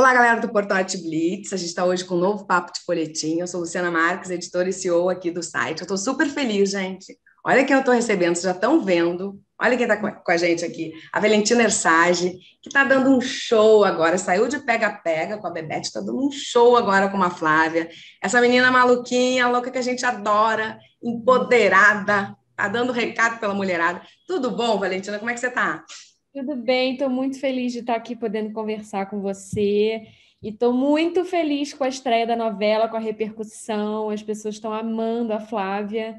Olá, galera do Portal Blitz. A gente está hoje com um novo papo de folhetim. Eu sou Luciana Marques, editora e CEO aqui do site. Eu estou super feliz, gente. Olha quem eu estou recebendo, vocês já estão vendo. Olha quem está com a gente aqui. A Valentina Ersage, que está dando um show agora. Saiu de pega-pega com a Bebete, está dando um show agora com a Flávia. Essa menina maluquinha, louca que a gente adora, empoderada, está dando recado pela mulherada. Tudo bom, Valentina? Como é que você está? Tudo bem, estou muito feliz de estar aqui podendo conversar com você e estou muito feliz com a estreia da novela, com a repercussão, as pessoas estão amando a Flávia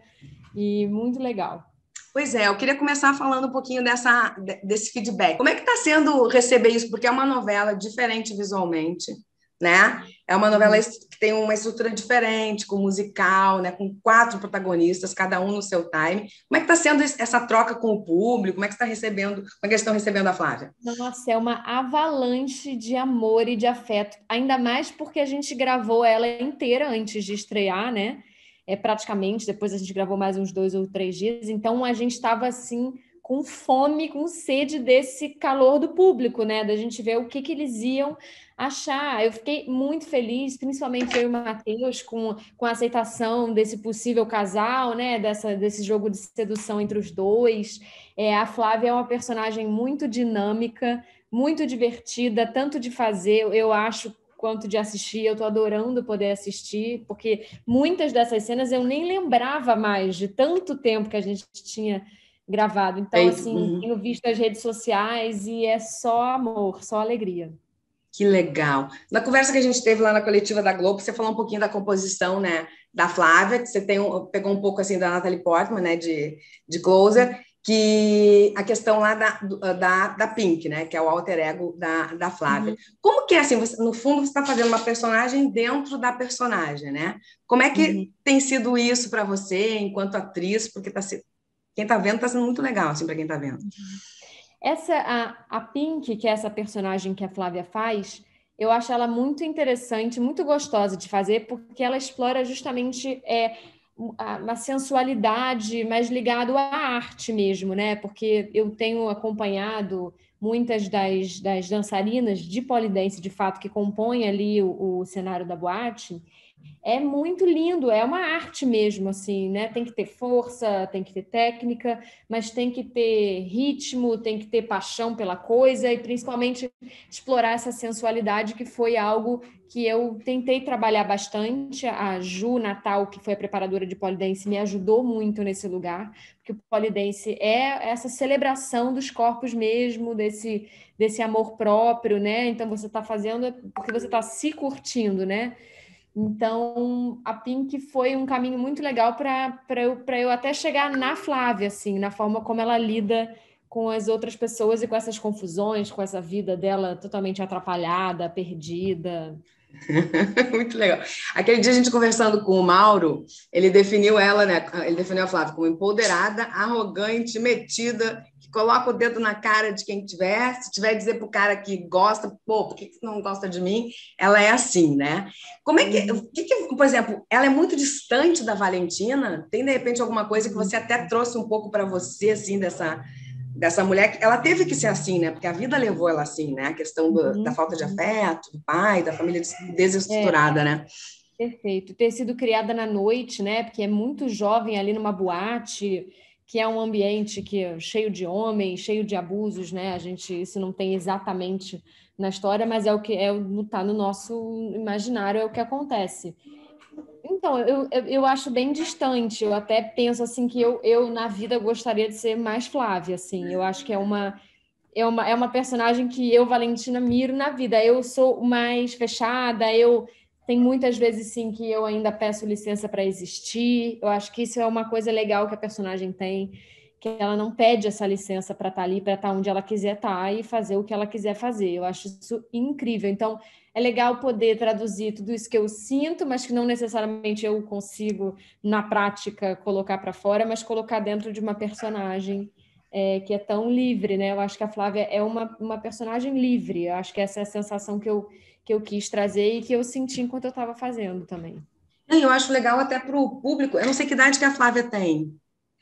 e muito legal. Pois é, eu queria começar falando um pouquinho desse feedback. Como é que está sendo receber isso? Porque é uma novela diferente visualmente, né? É uma novela Uhum. que tem uma estrutura diferente, com musical, né? Com quatro protagonistas, cada um no seu time. Como é que está sendo essa troca com o público? Como é que está recebendo? Como é que eles estão recebendo a Flávia? Nossa, é uma avalanche de amor e de afeto, ainda mais porque a gente gravou ela inteira antes de estrear, né? Praticamente, depois a gente gravou mais uns 2 ou 3 dias, então a gente estava assim com fome, com sede desse calor do público, né? Da gente ver o que eles iam achar. Eu fiquei muito feliz, principalmente eu e o Matheus, com a aceitação desse possível casal, né? Desse jogo de sedução entre os dois. A Flávia é uma personagem muito dinâmica, muito divertida, tanto de fazer, eu acho, quanto de assistir. Eu estou adorando poder assistir, porque muitas dessas cenas eu nem lembrava mais de tanto tempo que a gente tinha gravado. Então, Feito. assim, Uhum. tenho visto as redes sociais e é só amor, só alegria. Que legal. Na conversa que a gente teve lá na coletiva da Globo, você falou um pouquinho da composição, né, da Flávia, que você pegou um pouco assim da Natalie Portman, né, de Closer, que a questão lá da Pink, né, que é o alter ego da Flávia. Uhum, Como que é assim, no fundo você está fazendo uma personagem dentro da personagem, né? Como é que uhum. tem sido isso para você enquanto atriz? Porque quem está vendo está sendo muito legal assim para quem está vendo. A Pink, que é essa personagem que a Flávia faz, eu acho ela muito interessante, muito gostosa de fazer, porque ela explora justamente uma sensualidade mais ligado à arte mesmo, né? Porque eu tenho acompanhado muitas das dançarinas de pole dance, de fato, que compõem ali o cenário da boate. É muito lindo, é uma arte mesmo, assim, né? Tem que ter força, tem que ter técnica, mas tem que ter ritmo, tem que ter paixão pela coisa e principalmente explorar essa sensualidade que foi algo que eu tentei trabalhar bastante. A Ju Natal, que foi a preparadora de pole dance, me ajudou muito nesse lugar, porque o pole dance é essa celebração dos corpos mesmo, desse amor próprio, né? Então você está fazendo porque você está se curtindo, né? Então, a Pink foi um caminho muito legal para eu até chegar na Flávia, assim, na forma como ela lida com as outras pessoas e com essas confusões, com essa vida dela totalmente atrapalhada, perdida. Muito legal. Aquele dia a gente conversando com o Mauro, ele definiu ela, né? Ele definiu a Flávia como empoderada, arrogante, metida, que coloca o dedo na cara de quem tiver. Se tiver dizer pro cara que gosta, pô, por que você não gosta de mim? Ela é assim, né? Como é que, Uhum, por exemplo, ela é muito distante da Valentina? Tem de repente alguma coisa que uhum. você até trouxe um pouco para você, assim, dessa mulher, ela teve que ser assim, né? Porque a vida levou ela assim, né? A questão da Uhum, falta de uhum. afeto, do pai, da família É, desestruturada, né? perfeito. Ter sido criada na noite, né? Porque é muito jovem ali numa boate, que é um ambiente que é cheio de homens, cheio de abusos, né? Isso não tem exatamente na história, mas é o que tá no nosso imaginário, é o que acontece. Então, eu acho bem distante. Eu até penso assim que eu na vida gostaria de ser mais Flávia, assim. Eu acho que é uma personagem que eu, Valentina, miro na vida. Eu sou mais fechada, eu tem muitas vezes sim que eu ainda peço licença para existir. Eu acho que isso é uma coisa legal que a personagem tem, que ela não pede essa licença para estar ali, para estar onde ela quiser estar e fazer o que ela quiser fazer. Eu acho isso incrível. Então, é legal poder traduzir tudo isso que eu sinto, mas que não necessariamente eu consigo, na prática, colocar para fora, mas colocar dentro de uma personagem que é tão livre, né? Eu acho que a Flávia é uma personagem livre. Eu acho que essa é a sensação que eu quis trazer e que eu senti enquanto eu estava fazendo também. E eu acho legal até para o público. Eu não sei que idade que a Flávia tem.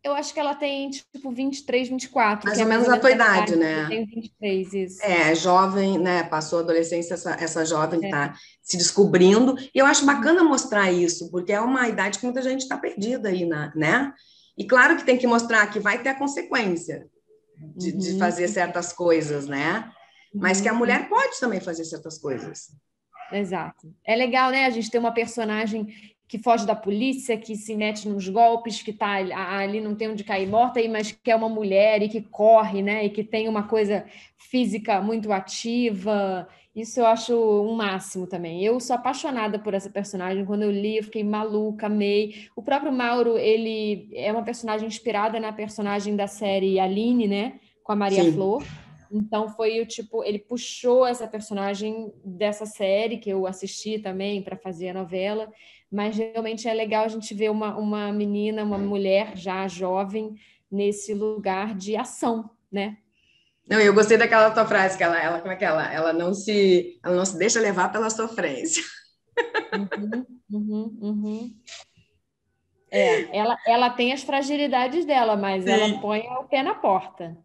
Eu acho que ela tem, tipo, 23, 24, Mais que é ou mais menos ou a menos tua a idade, idade. Eu né? tenho 23, isso. É, jovem, né? Passou a adolescência, essa jovem que É. está se descobrindo. E eu acho bacana mostrar isso, porque é uma idade que muita gente está perdida aí, né? E claro que tem que mostrar que vai ter a consequência de Uhum, fazer certas coisas, né? Mas que a uhum, uhum. mulher pode também fazer certas coisas. Exato. É legal, né? A gente ter uma personagem que foge da polícia, que se mete nos golpes, que tá ali não tem onde cair morta, mas que é uma mulher e que corre, né? E que tem uma coisa física muito ativa. Isso eu acho um máximo também. Eu sou apaixonada por essa personagem. Quando eu li, eu fiquei maluca, amei. O próprio Mauro, ele é uma personagem inspirada na personagem da série Aline, né? Com a Maria Sim. Flor. Então foi o tipo, ele puxou essa personagem dessa série que eu assisti também para fazer a novela, mas realmente é legal a gente ver uma menina, uma mulher já jovem nesse lugar de ação, né? Não, eu gostei daquela tua frase, que ela como é que ela não se deixa levar pela sofrência. Uhum, uhum, uhum. Ela tem as fragilidades dela, mas ela Sim. põe o pé na porta.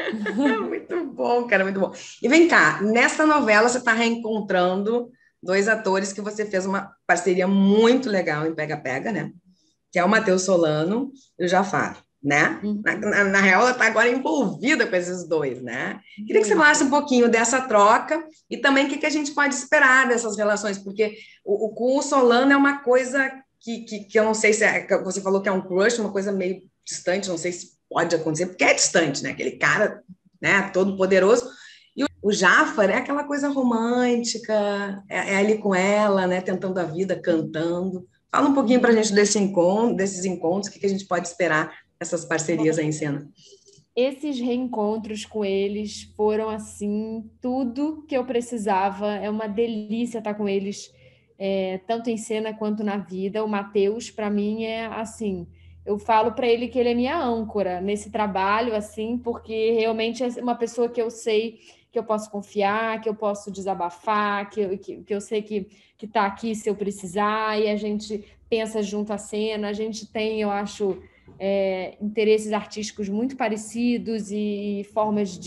Muito bom, cara, muito bom. E vem cá, nessa novela você está reencontrando dois atores que você fez uma parceria muito legal em Pega Pega, né? Que é o Matheus Solano e o Jafar, né? Uhum, Na real, ela está agora envolvida com esses dois, né? Queria que você falasse muito. um pouquinho dessa troca e também o que a gente pode esperar dessas relações, porque com o Solano é uma coisa que eu não sei se você falou que é um crush, uma coisa meio distante, não sei se pode acontecer, porque é distante, né? Aquele cara, né, todo poderoso. E o Jafar é aquela coisa romântica, é ali com ela, né, tentando a vida, cantando. Fala um pouquinho para a gente desses encontros, o que a gente pode esperar dessas parcerias aí em cena. Esses reencontros com eles foram assim tudo que eu precisava. É uma delícia estar com eles, tanto em cena quanto na vida. O Matheus, para mim, é assim. Eu falo para ele que ele é minha âncora nesse trabalho, assim, porque realmente é uma pessoa que eu sei que eu posso confiar, que eu posso desabafar, que eu sei que está aqui se eu precisar, e a gente pensa junto à cena. A gente tem, eu acho, interesses artísticos muito parecidos e formas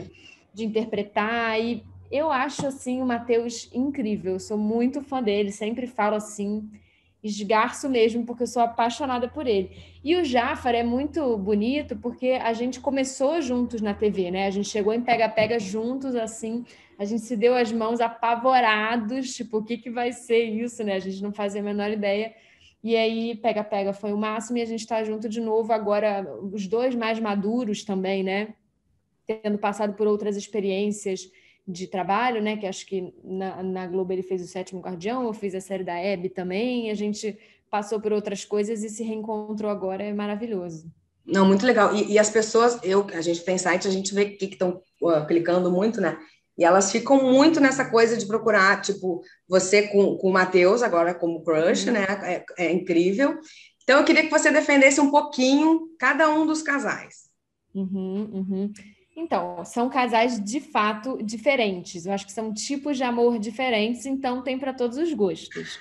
de interpretar. E eu acho assim o Matheus incrível. Eu sou muito fã dele, sempre falo assim, esgarço mesmo, porque eu sou apaixonada por ele. E o Jafar é muito bonito porque a gente começou juntos na TV, né? A gente chegou em pega-pega juntos, assim, a gente se deu as mãos apavorados, tipo, o que que vai ser isso, né? A gente não fazia a menor ideia. E aí, pega-pega foi o máximo e a gente está junto de novo agora, os dois mais maduros também, né? Tendo passado por outras experiências de trabalho, né? Que acho que na Globo ele fez o Sétimo Guardião, eu fiz a série da Hebe também, a gente passou por outras coisas e se reencontrou agora, é maravilhoso. Não, muito legal. E as pessoas, a gente tem site, a gente vê que estão clicando muito, né? E elas ficam muito nessa coisa de procurar, tipo, você com o Matheus, agora como crush, Uhum. né? É incrível. Então, eu queria que você defendesse um pouquinho cada um dos casais. Uhum, uhum. Então, são casais de fato diferentes. Eu acho que são tipos de amor diferentes, então tem para todos os gostos.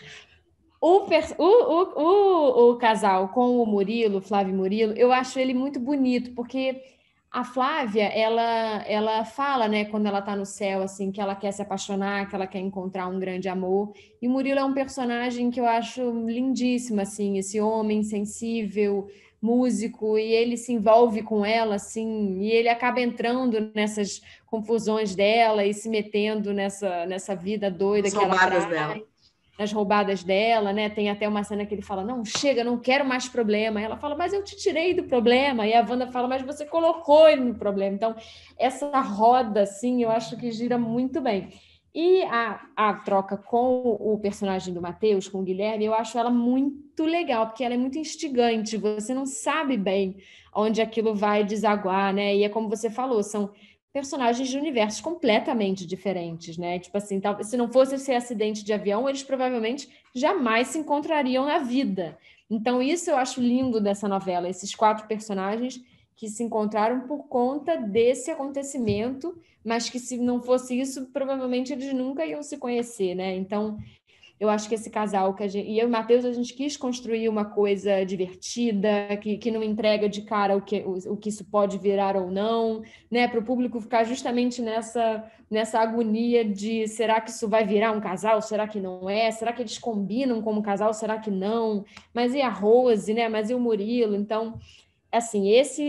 O casal com o Murilo, Flávio e Murilo, eu acho ele muito bonito, porque a Flávia, ela fala, né, quando ela tá no céu, assim, que ela quer se apaixonar, que ela quer encontrar um grande amor. E o Murilo é um personagem que eu acho lindíssimo, assim, esse homem sensível, músico, e ele se envolve com ela, assim, e ele acaba entrando nessas confusões dela e se metendo nessa vida doida As que ela roubadas traz dela. nas roubadas dela, né? Tem até uma cena que ele fala: Não, chega, não quero mais problema. E ela fala: Mas eu te tirei do problema. E a Wanda fala: Mas você colocou ele no problema. Então, essa roda, assim, eu acho que gira muito bem. E a troca com o personagem do Matheus, com o Guilherme, eu acho ela muito legal, porque ela é muito instigante. Você não sabe bem onde aquilo vai desaguar, né? E é como você falou, são personagens de universos completamente diferentes, né? Tipo assim, se não fosse esse acidente de avião, eles provavelmente jamais se encontrariam na vida. Então, isso eu acho lindo dessa novela, esses quatro personagens que se encontraram por conta desse acontecimento, mas que se não fosse isso, provavelmente eles nunca iam se conhecer, né? Então, Eu acho que esse casal que e eu e o Matheus, a gente quis construir uma coisa divertida, que não entrega de cara o que isso pode virar ou não, né? Para o público ficar justamente nessa agonia de será que isso vai virar um casal? Será que não é? Será que eles combinam como casal? Será que não? Mas e a Rose, né? Mas e o Murilo? Então, assim,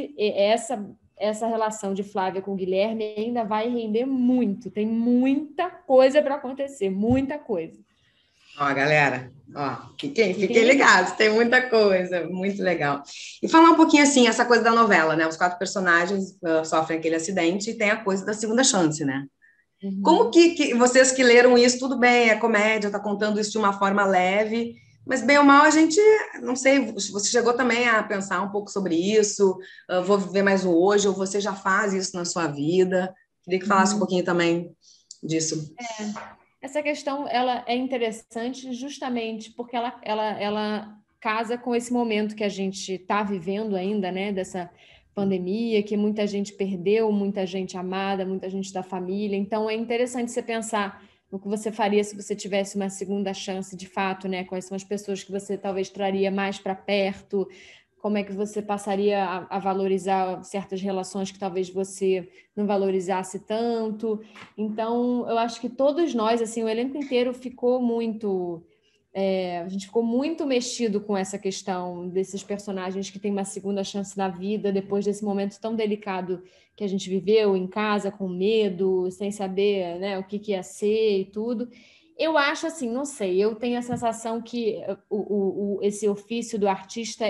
essa relação de Flávia com o Guilherme ainda vai render muito. Tem muita coisa para acontecer, muita coisa. Ó, galera, ó, fiquem ligados, tem muita coisa, muito legal. E falar um pouquinho assim, essa coisa da novela, né? Os 4 personagens sofrem aquele acidente e tem a coisa da segunda chance, né? Uhum. Como que vocês que leram isso, tudo bem, é comédia, tá contando isso de uma forma leve, mas bem ou mal a gente, não sei, você chegou também a pensar um pouco sobre isso, vou viver mais o hoje, ou você já faz isso na sua vida? Queria que falasse um pouquinho também disso. Essa questão ela é interessante justamente porque ela casa com esse momento que a gente está vivendo ainda, né? Dessa pandemia, que muita gente perdeu, muita gente amada, muita gente da família. Então, é interessante você pensar no que você faria se você tivesse uma segunda chance de fato, né? Quais são as pessoas que você talvez traria mais para perto, como é que você passaria a valorizar certas relações que talvez você não valorizasse tanto. Então, eu acho que todos nós, assim, o elenco inteiro ficou muito... a gente ficou muito mexido com essa questão desses personagens que têm uma segunda chance na vida depois desse momento tão delicado que a gente viveu em casa, com medo, sem saber, né, o que ia ser e tudo. Eu acho assim, não sei, eu tenho a sensação que esse ofício do artista,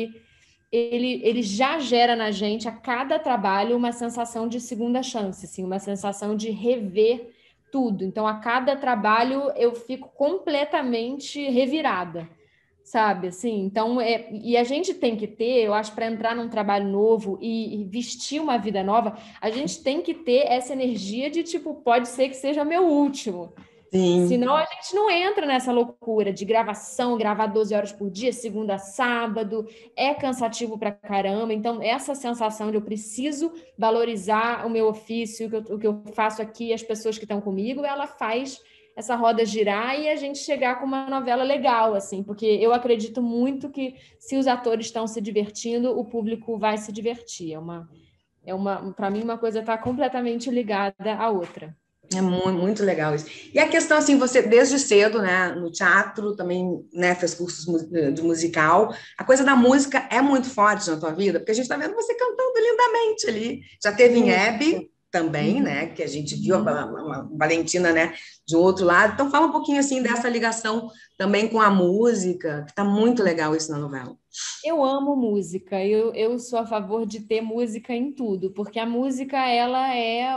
ele já gera na gente, a cada trabalho, uma sensação de segunda chance, assim, uma sensação de rever tudo. Então, a cada trabalho, eu fico completamente revirada, sabe? Assim, então, e a gente tem que ter, eu acho, para entrar num trabalho novo e vestir uma vida nova, a gente tem que ter essa energia de, tipo, pode ser que seja meu último. Sim. Senão a gente não entra nessa loucura de gravação, gravar 12 horas por dia, segunda a sábado, é cansativo pra caramba. Então, essa sensação de eu preciso valorizar o meu ofício, o que eu faço aqui, as pessoas que estão comigo, ela faz essa roda girar e a gente chegar com uma novela legal, assim, porque eu acredito muito que se os atores estão se divertindo, o público vai se divertir. Para mim, uma coisa está completamente ligada à outra. É muito, muito legal isso. E a questão, assim, você desde cedo, né, no teatro, também, né, fez cursos de musical, a coisa da música é muito forte na tua vida, porque a gente está vendo você cantando lindamente ali. Já teve em Hebe também, né, que a gente viu a Valentina, né, de outro lado. Então, fala um pouquinho, assim, dessa ligação também com a música, que está muito legal isso na novela. Eu amo música, eu sou a favor de ter música em tudo, porque a música, ela é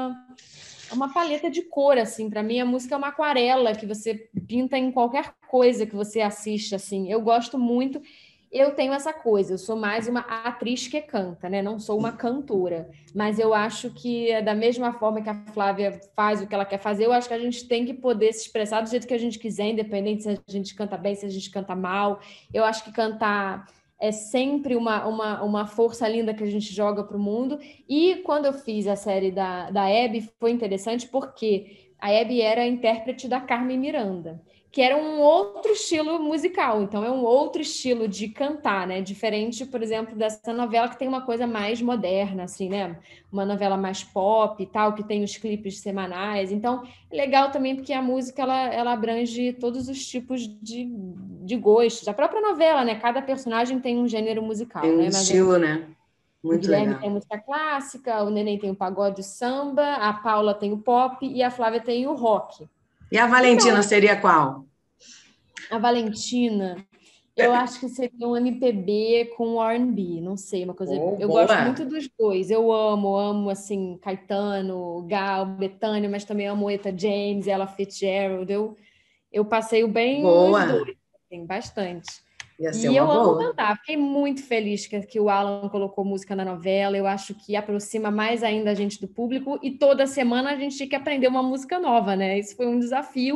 uma paleta de cor, assim. Para mim, a música é uma aquarela que você pinta em qualquer coisa que você assiste, assim. Eu gosto muito. Eu tenho essa coisa, eu sou mais uma atriz que canta, né? Não sou uma cantora. Mas eu acho que, da mesma forma que a Flávia faz o que ela quer fazer, eu acho que a gente tem que poder se expressar do jeito que a gente quiser, independente se a gente canta bem, se a gente canta mal. Eu acho que cantar é sempre uma força linda que a gente joga para o mundo. E quando eu fiz a série da Hebe, foi interessante porque a Hebe era a intérprete da Carmen Miranda, que era um outro estilo musical, então é um outro estilo de cantar, né? Diferente, por exemplo, dessa novela que tem uma coisa mais moderna, assim, né? Uma novela mais pop e tal, que tem os clipes semanais. Então, é legal também porque a música, ela abrange todos os tipos de gostos. A própria novela, né? Cada personagem tem um gênero musical, Tem um né? estilo, né? O Muito Guilherme legal. tem música clássica, o Neném tem o pagode, o samba, a Paula tem o pop e a Flávia tem o rock. E a Valentina seria qual? A Valentina, eu acho que seria um MPB com R&B, não sei, uma coisa. Oh, Eu gosto boa! muito dos dois. Eu amo assim Caetano, Gal, Bethânia, mas também amo Etta James, Ella Fitzgerald. Eu passeio bem nos Boa! dois, assim, bastante. Ia ser E uma eu amo boa. cantar. Fiquei muito feliz que o Alan colocou música na novela. Eu acho que aproxima mais ainda a gente do público. E toda semana a gente tinha que aprender uma música nova, né? Isso foi um desafio,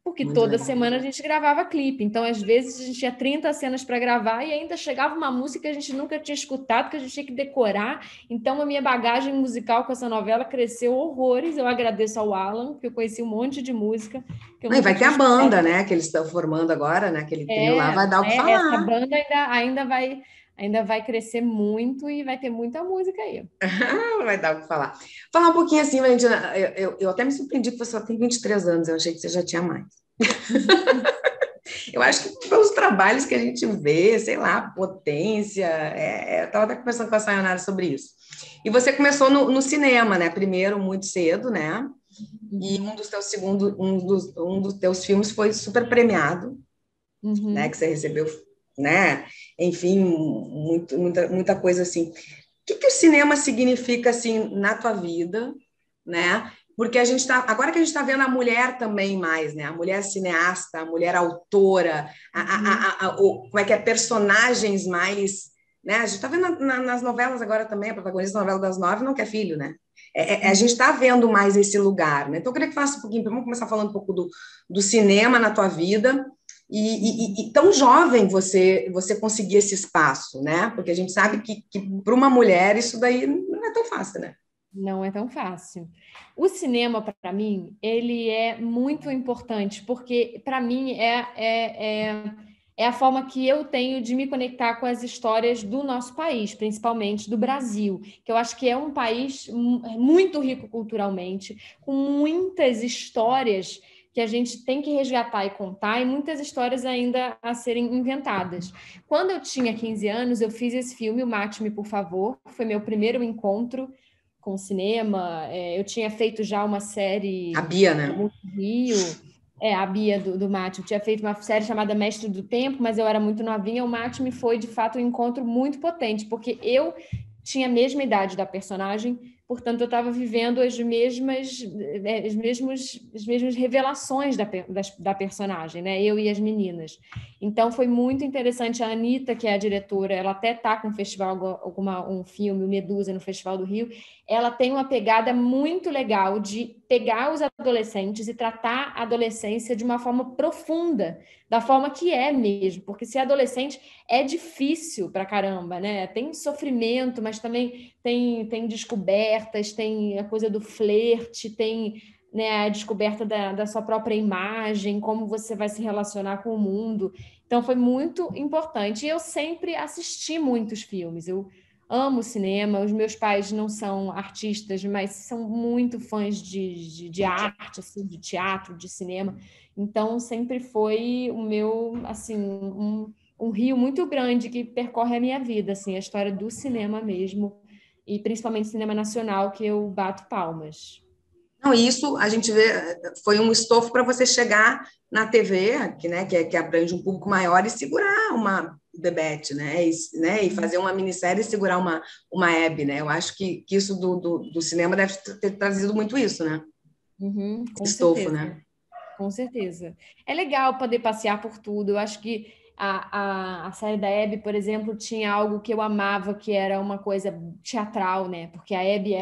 porque Muito toda legal. semana a gente gravava clipe. Então, às vezes, a gente tinha 30 cenas para gravar e ainda chegava uma música que a gente nunca tinha escutado, que a gente tinha que decorar. Então, a minha bagagem musical com essa novela cresceu horrores. Eu agradeço ao Alan, que eu conheci um monte de música que eu Não, e nunca vai ter tinha a escutado. banda, né? Que eles estão formando agora, né? Aquele trio lá É, vai dar o que essa falar. banda ainda vai crescer muito e vai ter muita música aí. Vai dar o que falar. Falar um pouquinho assim, Valentina, eu até me surpreendi que você só tem 23 anos, eu achei que você já tinha mais. Eu acho que pelos trabalhos que a gente vê, sei lá, potência, eu estava até conversando com a Sayonara sobre isso. E você começou no cinema, né? Primeiro, muito cedo, né? E Uhum, um dos teus filmes foi super premiado, né? Que uhum. você recebeu, né? Enfim, muita coisa assim. O que o cinema significa assim na tua vida, né? Porque a gente está agora que a gente está vendo a mulher também mais, né? A mulher cineasta, a mulher autora, Uhum. como é que é personagens mais, né? A gente está vendo nas novelas agora também, a protagonista da novela das 9 não quer filho, né? A gente está vendo mais esse lugar, né? Então eu queria que falasse um pouquinho, vamos começar falando um pouco do cinema na tua vida e tão jovem você conseguir esse espaço, né? Porque a gente sabe que para uma mulher isso daí não é tão fácil, né? Não é tão fácil. O cinema, para mim, ele é muito importante, porque, para mim, é a forma que eu tenho de me conectar com as histórias do nosso país, principalmente do Brasil, que eu acho que é um país muito rico culturalmente, com muitas histórias que a gente tem que resgatar e contar, e muitas histórias ainda a serem inventadas. Quando eu tinha 15 anos, eu fiz esse filme, O Mate-me, por favor, foi meu primeiro encontro com cinema. Eu tinha feito já uma A série Bia, né? no Rio, a Bia do Mate. Eu tinha feito uma série chamada Mestre do Tempo, mas eu era muito novinha. O Mate me foi, de fato, um encontro muito potente, porque eu tinha a mesma idade da personagem, portanto, eu estava vivendo as mesmas revelações da personagem, né? Eu e as meninas. Então, foi muito interessante. A Anitta, que é a diretora, ela até está com um festival, um filme, o Medusa, no Festival do Rio. Ela tem uma pegada muito legal de pegar os adolescentes e tratar a adolescência de uma forma profunda, da forma que é mesmo, porque ser adolescente é difícil pra caramba, né? Tem sofrimento, mas também tem descobertas, tem a coisa do flerte, tem, né, a descoberta da sua própria imagem, como você vai se relacionar com o mundo. Então foi muito importante. E eu sempre assisti muitos filmes. Eu amo cinema. Os meus pais não são artistas, mas são muito fãs de arte, assim, de teatro, de cinema. Então sempre foi o meu, assim, um rio muito grande que percorre a minha vida, assim, a história do cinema mesmo, e principalmente cinema nacional, que eu bato palmas. Não, isso a gente vê, foi um estofo para você chegar na TV, que abrange um público maior, e segurar uma Bebete, né, e fazer uma minissérie e segurar uma Hebe, né? Eu acho que isso do cinema deve ter trazido muito isso, né? Uhum, com Estofo, certeza. né? Com certeza. É legal poder passear por tudo. Eu acho que a série da Abby, por exemplo, tinha algo que eu amava, que era uma coisa teatral, né? Porque a Abby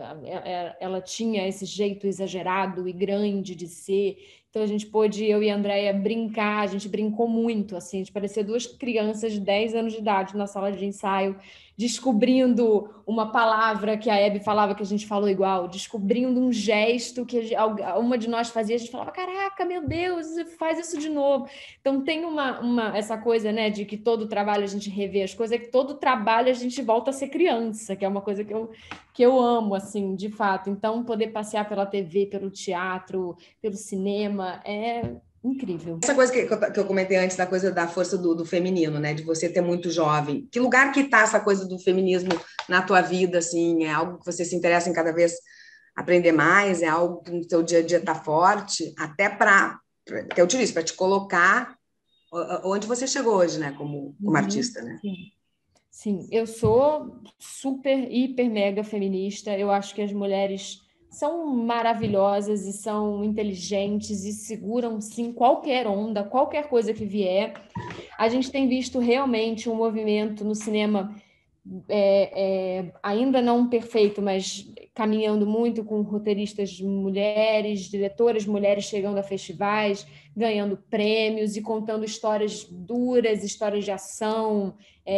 ela tinha esse jeito exagerado e grande de ser. Então a gente pôde, eu e a Andrea, brincar, a gente brincou muito, assim, a gente parecia duas crianças de 10 anos de idade na sala de ensaio, descobrindo uma palavra que a Abby falava que a gente falou igual, descobrindo um gesto que uma de nós fazia, a gente falava, caraca, meu Deus, faz isso de novo. Então tem essa coisa, né, de que todo trabalho a gente revê as coisas, é que todo trabalho a gente volta a ser criança, que é uma coisa que eu amo, assim, de fato. Então poder passear pela TV, pelo teatro, pelo cinema, é incrível. Essa coisa que eu comentei antes, da coisa da força do feminino, né? De você ter muito jovem. Que lugar que está essa coisa do feminismo na tua vida, assim? É algo que você se interessa em cada vez aprender mais? É algo que no teu dia a dia está forte? Até que eu te disse, para te colocar onde você chegou hoje, né? Como Uhum, artista, né? sim. Sim, eu sou super, hiper, mega feminista. Eu acho que as mulheres são maravilhosas e são inteligentes e seguram, sim, qualquer onda, qualquer coisa que vier. A gente tem visto realmente um movimento no cinema ainda não perfeito, mas caminhando muito com roteiristas mulheres, diretoras mulheres chegando a festivais, ganhando prêmios e contando histórias duras, histórias de ação.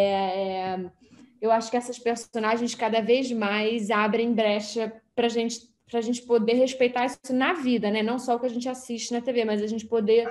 Eu acho que essas personagens cada vez mais abrem brecha para a gente poder respeitar isso na vida, né? Não só o que a gente assiste na TV, mas a gente poder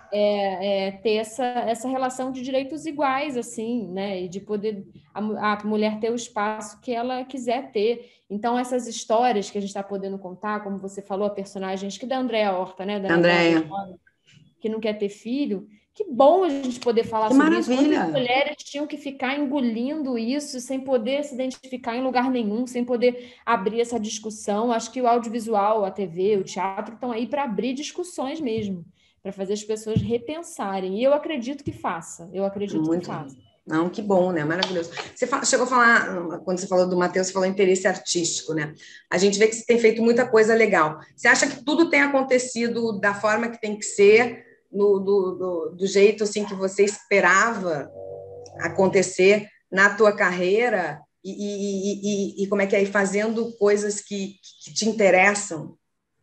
ter essa relação de direitos iguais, assim, né? E de poder a mulher ter o espaço que ela quiser ter. Então, essas histórias que a gente está podendo contar, como você falou, a personagem, acho que da Andréa Horta, né? Da novela Andréia, das nove, que não quer ter filho. Que bom a gente poder falar que sobre isso. Quantas maravilha! mulheres tinham que ficar engolindo isso sem poder se identificar em lugar nenhum, sem poder abrir essa discussão? Acho que o audiovisual, a TV, o teatro estão aí para abrir discussões mesmo, para fazer as pessoas repensarem. E eu acredito que faça. Eu acredito que Muito. faça. Não, que bom, né? Maravilhoso. Você chegou a falar, quando você falou do Matheus, você falou interesse artístico, né? A gente vê que você tem feito muita coisa legal. Você acha que tudo tem acontecido da forma que tem que ser, do jeito assim que você esperava acontecer na tua carreira? E como é que é? E fazendo coisas que te interessam?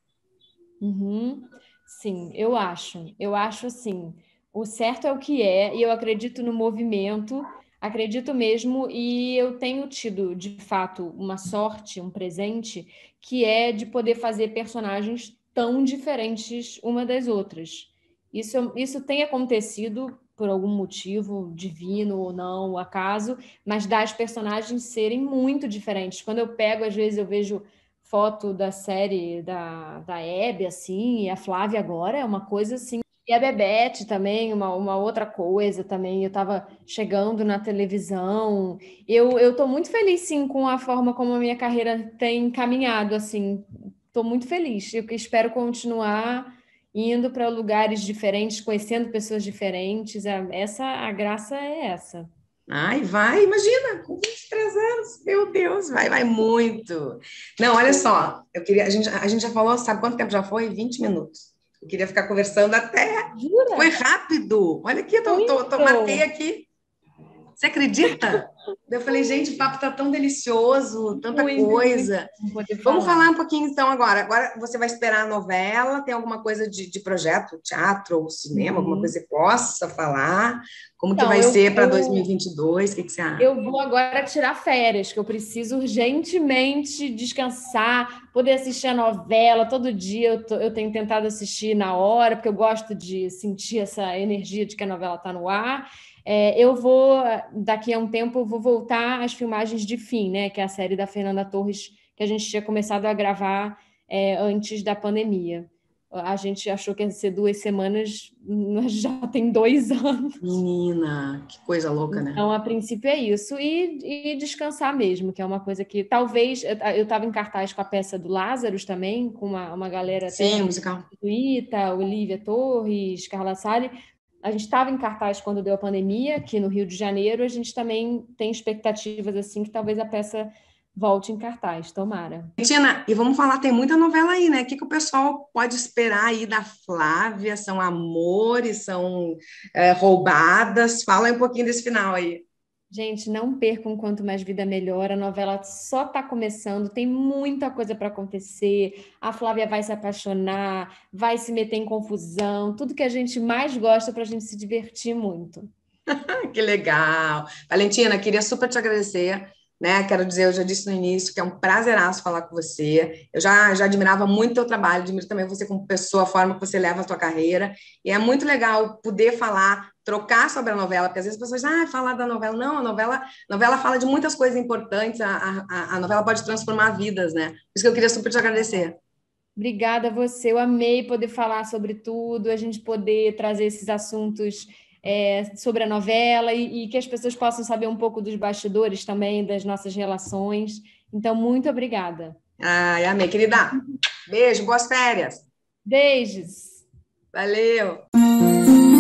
Uhum. Sim, eu acho. Eu acho assim. O certo é o que é, e eu acredito no movimento, acredito mesmo, e eu tenho tido, de fato, uma sorte, um presente, que é de poder fazer personagens tão diferentes uma das outras. Isso tem acontecido por algum motivo, divino ou não, o acaso, mas das personagens serem muito diferentes. Quando eu pego, às vezes eu vejo foto da série da Hebe, assim, e a Flávia agora é uma coisa assim. E a Bebete também, uma outra coisa também. Eu estava chegando na televisão. Eu estou muito feliz, sim, com a forma como a minha carreira tem caminhado, assim. Estou muito feliz. Eu espero continuar indo para lugares diferentes, conhecendo pessoas diferentes. A graça é essa. Ai, vai, imagina, com 23 anos, meu Deus, vai muito. Não, olha só, a gente já falou, sabe quanto tempo já foi? 20 minutos. Eu queria ficar conversando até. Foi Jura? rápido. Olha aqui, marquei Muito! aqui. Você acredita? Eu falei, gente, o papo tá tão delicioso, tanta Muito, muito coisa. bom poder Vamos falar. falar um pouquinho então agora. Agora você vai esperar a novela? Tem alguma coisa de projeto, teatro ou cinema, alguma Uhum. coisa que você possa falar? Como que Então, vai ser para 2022? O que você acha? eu vou agora tirar férias, que eu preciso urgentemente descansar, poder assistir a novela todo dia. Eu tenho tentado assistir na hora, porque eu gosto de sentir essa energia de que a novela está no ar. Daqui a um tempo, eu vou voltar às filmagens de Fim, né? Que é a série da Fernanda Torres, que a gente tinha começado a gravar antes da pandemia. A gente achou que ia ser 2 semanas, mas já tem 2 anos. Menina, que coisa louca, né? Então, a princípio é isso. E descansar mesmo, que é uma coisa que talvez. Eu estava em cartaz com a peça do Lázaros também, com uma galera Sim, até musical. do Ita, Olivia Torres, Carla Sali. A gente estava em cartaz quando deu a pandemia, aqui no Rio de Janeiro. A gente também tem expectativas assim que talvez a peça volte em cartaz, tomara. Tina, e vamos falar, tem muita novela aí, né? O pessoal pode esperar aí da Flávia? São amores, são roubadas? Fala aí um pouquinho desse final aí. Gente, não percam Quanto Mais Vida Melhor. A novela só está começando, tem muita coisa para acontecer. A Flávia vai se apaixonar, vai se meter em confusão, tudo que a gente mais gosta para a gente se divertir muito. Que legal. Valentina, queria super te agradecer, né? Quero dizer, eu já disse no início que é um prazeraço falar com você. Eu já admirava muito o teu trabalho, admiro também você como pessoa, a forma que você leva a tua carreira. E é muito legal poder falar, trocar sobre a novela, porque às vezes as pessoas dizem, falar da novela. Não, a novela fala de muitas coisas importantes, a novela pode transformar vidas, né? Por isso que eu queria super te agradecer. Obrigada a você. Eu amei poder falar sobre tudo, a gente poder trazer esses assuntos sobre a novela e que as pessoas possam saber um pouco dos bastidores também, das nossas relações. Então, muito obrigada. Ai, amei, querida. Beijo, boas férias. Beijos! Valeu.